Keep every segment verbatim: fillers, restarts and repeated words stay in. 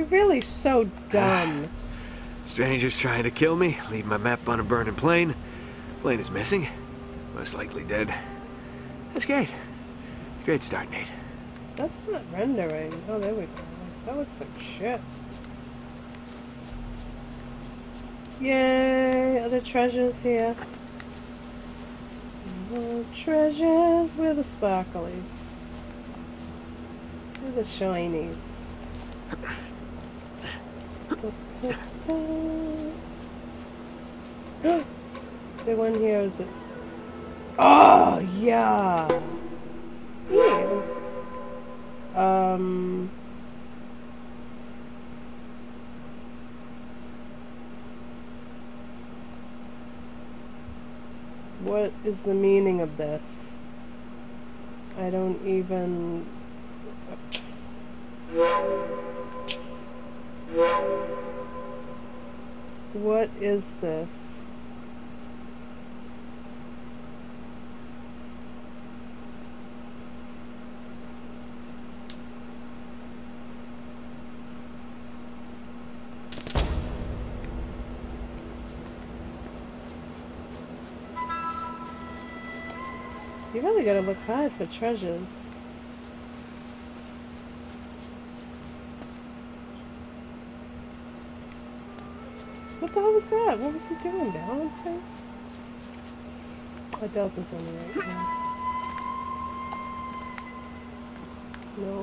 really so dumb. Strangers trying to kill me, leave my map on a burning plane. Plane is missing. Most likely dead. That's great. It's a great start, Nate. That's not rendering. Oh, there we go. That looks like shit. Yay! Other treasures here. More treasures. Where are the sparklies? Where are the shinies? Da, da, da. Is there one here? Is it? Oh yeah. Yes. Um. What is the meaning of this? I don't even... What is this? You really gotta look hard for treasures. What the hell was that? What was he doing? Balancing? I doubt this on right now. Nope.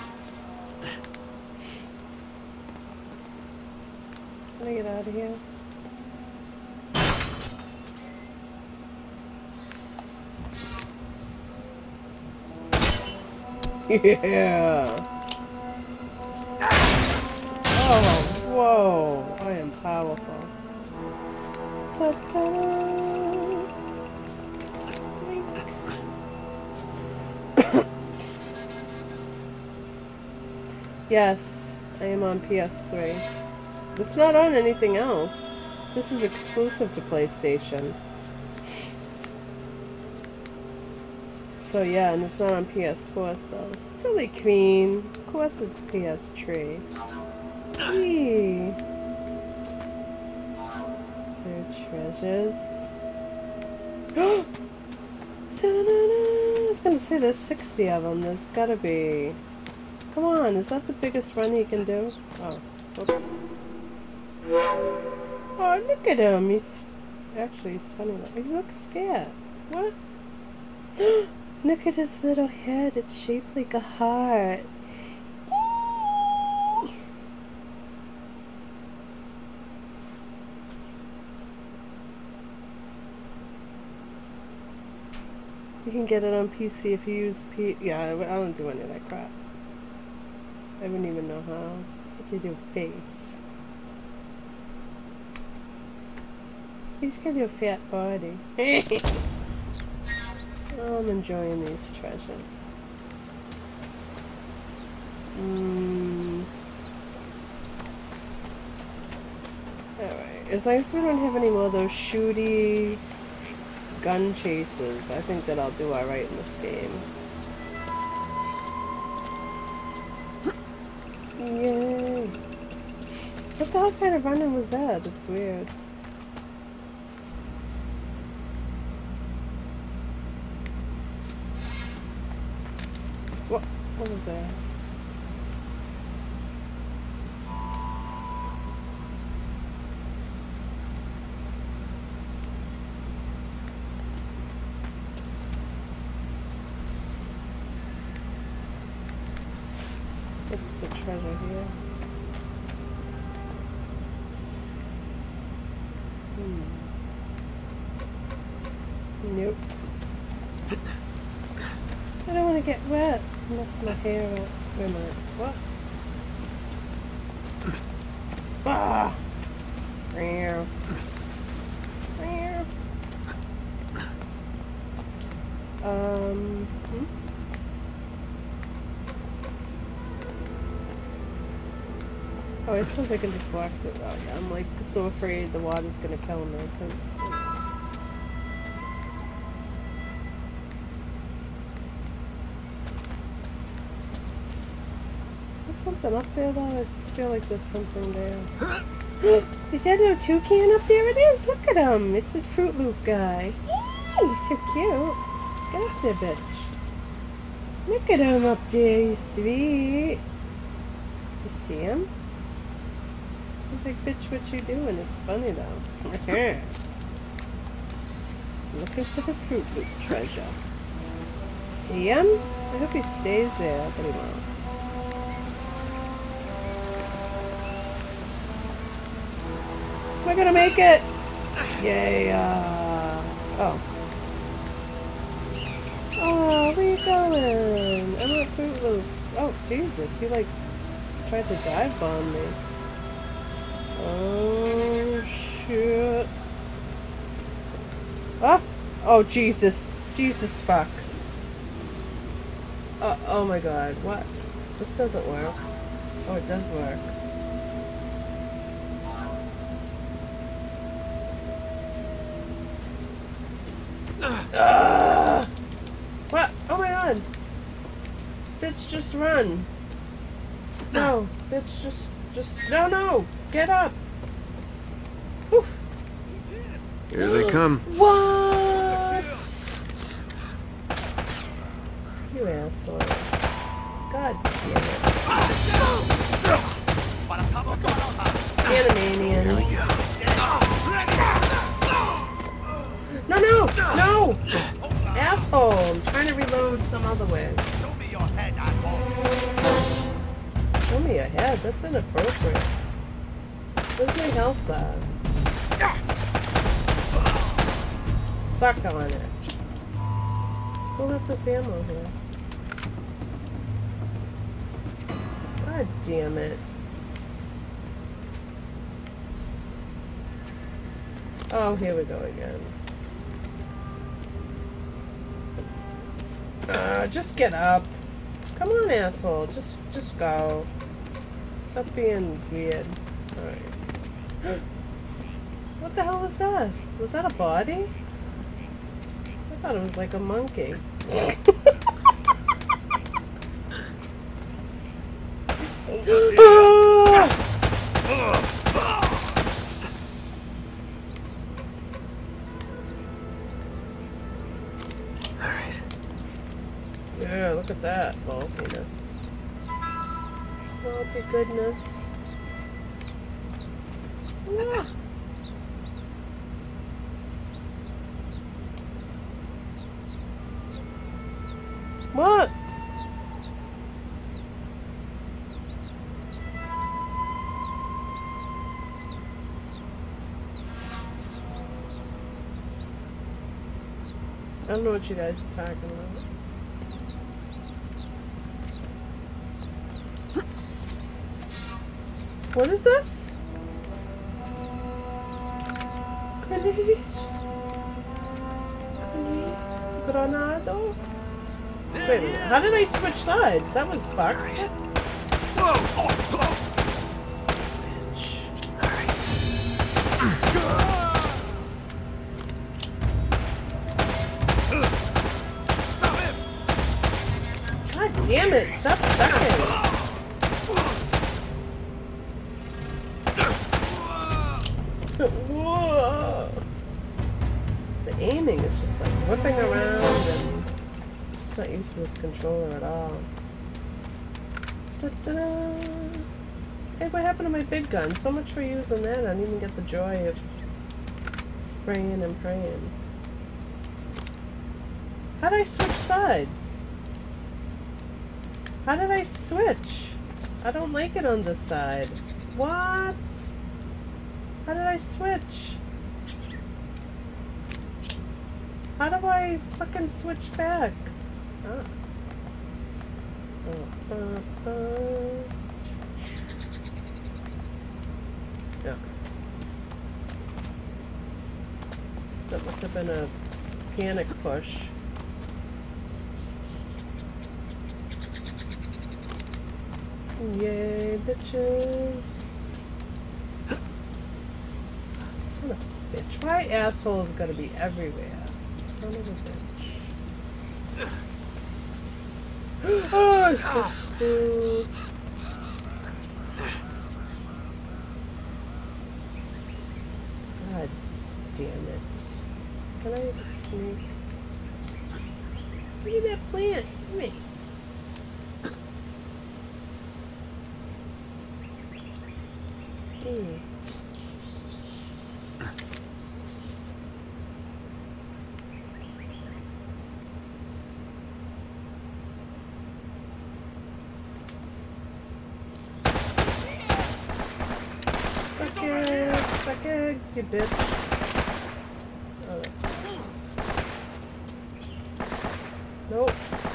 Can I get out of here? Yeah. Oh, whoa. I am powerful. Ta-ta. Yes, I am on P S three. It's not on anything else. This is exclusive to PlayStation. So yeah, and it's not on P S four, so silly queen. Of course it's P S three. Eee. Is there treasures? I was gonna say there's sixty of them. There's gotta be. Come on, is that the biggest run he can do? Oh, whoops. Oh, look at him. He's actually he's funny. He looks fat. What? Look at his little head. It's shaped like a heart. You can get it on P C if you use P... Yeah, I don't do any of that crap. I wouldn't even know how. What do you do? Face. He's got your fat body. Oh, I'm enjoying these treasures. Mm. Alright, as long as we don't have any more of those shooty gun chases, I think that I'll do alright in this game. Yay! What the hell kind of running was that? It's weird. What? What was that? It's a treasure here. Hmm. Nope. I don't want to get wet. Mess my hair up. Wait a minute. What? Ah! Meow. Meow. Um. Hmm? Oh, I suppose I can just walk through. Oh, yeah. I'm like so afraid the water's gonna kill me because. Is there something up there though? feel like there's something there. Is that a toucan up there? It is. Look at him. It's a Fruit Loop guy. Eee, he's so cute. Get up there, bitch. Look at him up there. He's sweet. You see him? He's like, bitch, what you doing? It's funny though. Looking for the Fruit Loop treasure. See him? I hope he stays there, but he won't. Am I gonna make it? Yay! Uh, oh. Oh, where you going? I want Fruit Loops. Oh, Jesus! He like tried to dive bomb me. Oh shit! Ah! Oh Jesus! Jesus fuck! Uh, oh my God! What? This doesn't work. Oh, it does work. Uh, what? Oh my God! Bitch, just run! No, bitch, just, just, no, no! Get up! Whew. Here they come. What? You asshole! God damn it! Animanians. Here we go. No, no, no! Asshole! I'm trying to reload some other way. Show me your head, asshole. Show me your head? That's inappropriate. Where's my health bar? Suck on it. Who left this ammo here? God damn it. Oh, here we go again. Uh, just get up. Come on, asshole. Just, just go. Stop being weird. Alright. What the hell was that? Was that a body? I thought it was like a monkey. Yeah, look at that bulkiness. Bulky goodness. Ah. What? I don't know what you guys are talking about. What is this? Grenade? Grenade? Granado? Wait a minute. How did I switch sides? That was fucked. Whoa! Bitch. Stop him! God damn it! Stop sucking! Whoa! The aiming is just like whipping around and just not used to this controller at all. Ta-da! Hey, what happened to my big gun? So much for using that. I didn't even get the joy of spraying and praying. How did I switch sides? How did I switch? I don't like it on this side. What? How did I switch? How do I fucking switch back? Ah. Oh, uh, uh. Yeah. That must have been a panic push. Yay, bitches. Son of a bitch. Why assholes gotta be everywhere? Son of a bitch. Oh, I'm supposed to... damn it. Can I sneak? Look at that plant. Come here. Hmm. Suck it, suck eggs, you bitch. Oh, that's it. Nope.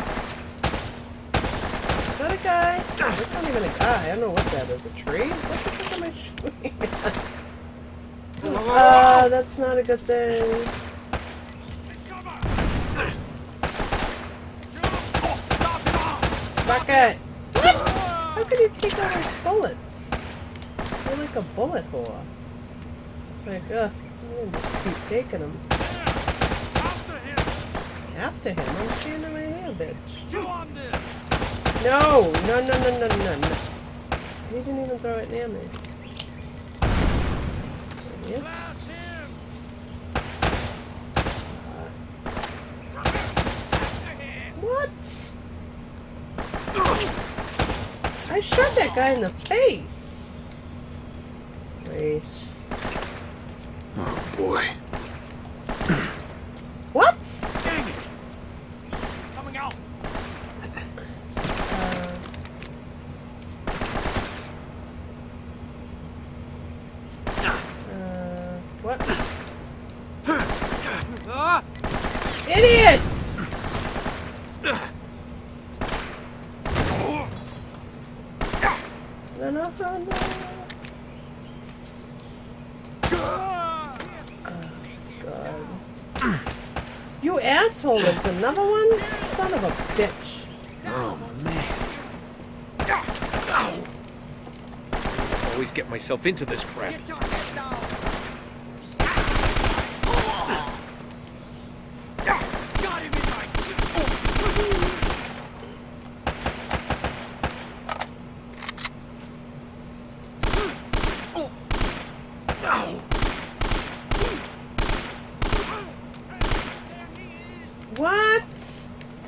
Is that a guy? That's not even a guy. I don't know what that is. A tree? What the fuck am I shooting at? Ah, uh, that's not a good thing. Suck it! What? How can you take all those bullets? You're like a bullet whore. Like, uh, I'm gonna just keep taking them. After him? I'm standing right here, bitch. No! No, no, no, no, no, no. He didn't even throw it near me. Yep. What? I shot that guy in the face. Wait. Oh boy. What? Dang it! Coming out. Uh, uh, what? Ah! Idiot! No, no, no, no. You asshole, there's another one? Son of a bitch. Oh man. Always get myself into this crap. Get your head down. Got him in my What?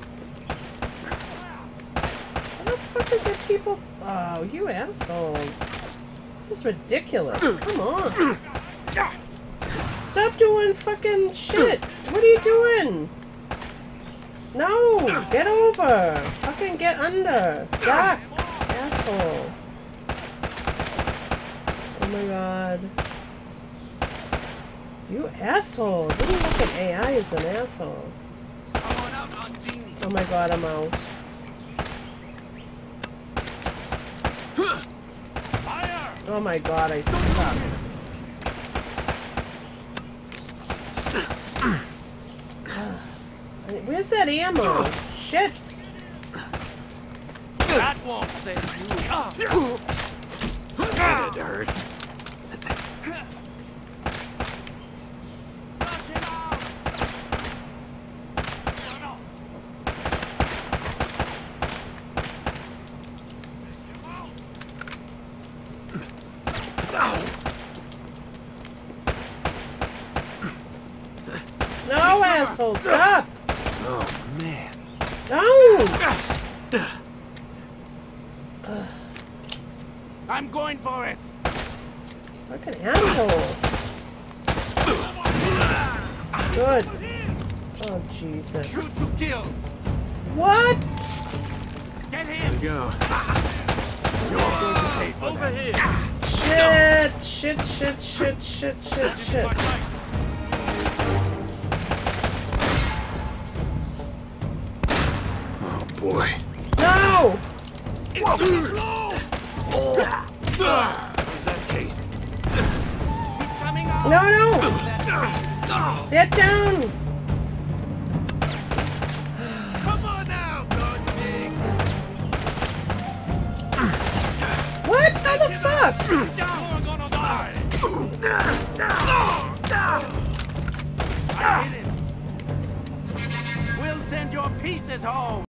What the fuck is it, people? Oh, you assholes. This is ridiculous. Come on. Stop doing fucking shit. What are you doing? No, get over. Fucking get under. Duck. Asshole. Oh my god. You asshole. Didn't look at A I as an asshole. Oh my god, I'm out. Oh my god, I suck. Where's that ammo? Shit! That won't save you. That hurt. No, asshole, stop! Oh man. Don't! I'm going for it. Fucking asshole. Good. Oh, Jesus. Shoot to kill. What? Get There him. we go. You're going to pay for Over that. here. Shit, shit, shit, shit, shit, shit, shit. Oh boy. No! How does that taste? He's coming out. No, no! Get down! Come on now, Godzig. What? How the fuck? Down. We're gonna die. I hit him. We'll send your pieces home.